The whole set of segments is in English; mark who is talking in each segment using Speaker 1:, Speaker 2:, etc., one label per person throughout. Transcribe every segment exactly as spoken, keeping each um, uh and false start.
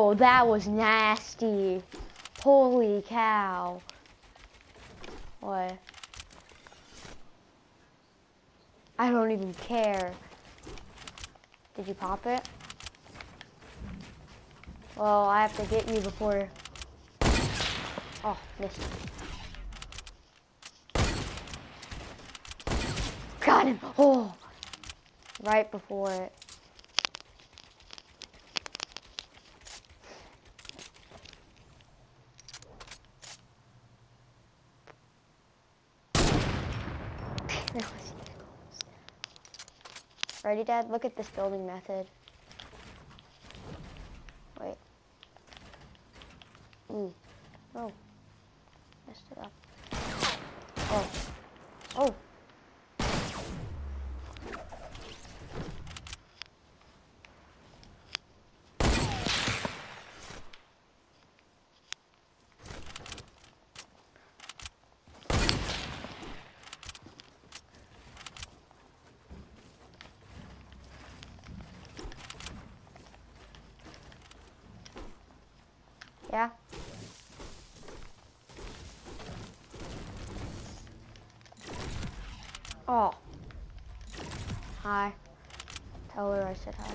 Speaker 1: Oh, that was nasty. Holy cow. What? I don't even care. Did you pop it? Well, I have to get you before... Oh, missed. Got him! Oh! Right before it. Ready, Dad? Look at this building method. Wait. Ooh. Oh. Messed it up. Oh. Oh. Yeah? Oh. Hi. Tell her I said hi. Oh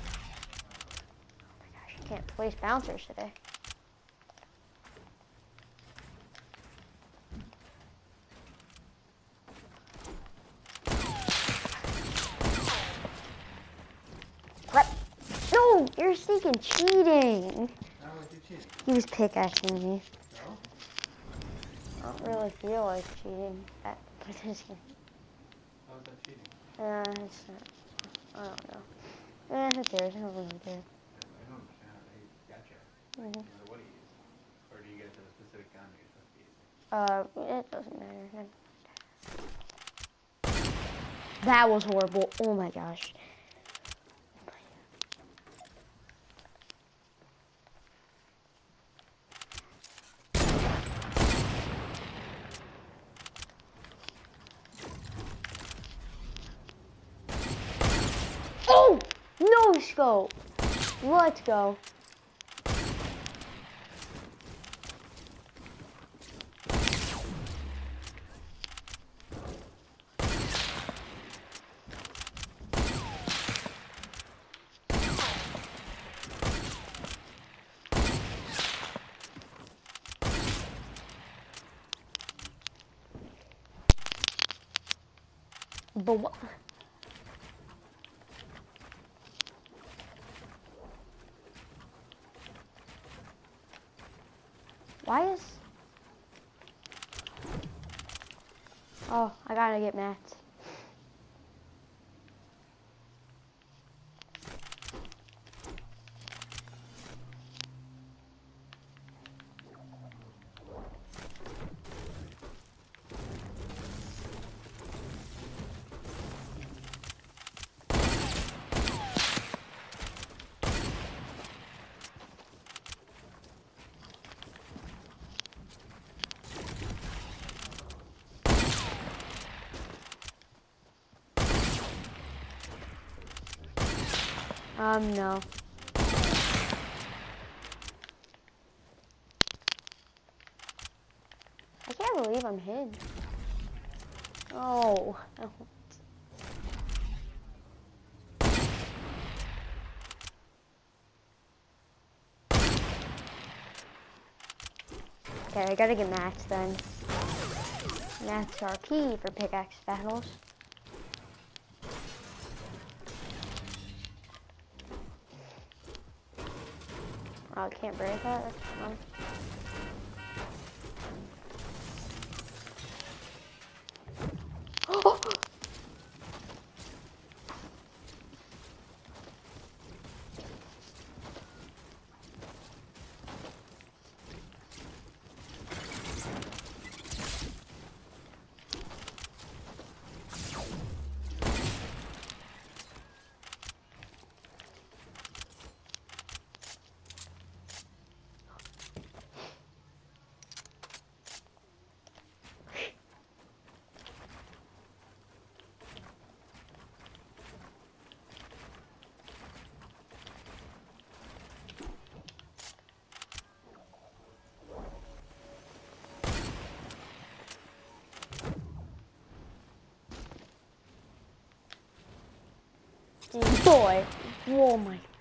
Speaker 1: my gosh, I can't place bouncers today. What? No, you're sneaking cheating.
Speaker 2: How was you cheating?
Speaker 1: He was pickaxing me.
Speaker 2: No?
Speaker 1: I don't really feel like cheating at this game.
Speaker 2: How was that cheating?
Speaker 1: Uh, it's not. I don't know. Eh, who cares? I don't really care.
Speaker 2: I don't understand how they gotcha.
Speaker 1: Mm-hmm.
Speaker 2: No matter what he uses. Or do you get to a specific gun that you're supposed to be using?
Speaker 1: Uh, it doesn't matter. That was horrible. Oh my gosh. Oh! No scope! Let's go. But what? Why is... Oh, I gotta get mats. Um, no. I can't believe I'm hidden. Oh. Okay, I gotta get mats then. Mats are key for pickaxe battles. Oh, I can't break that. That's fine. Oh! boy. Oh my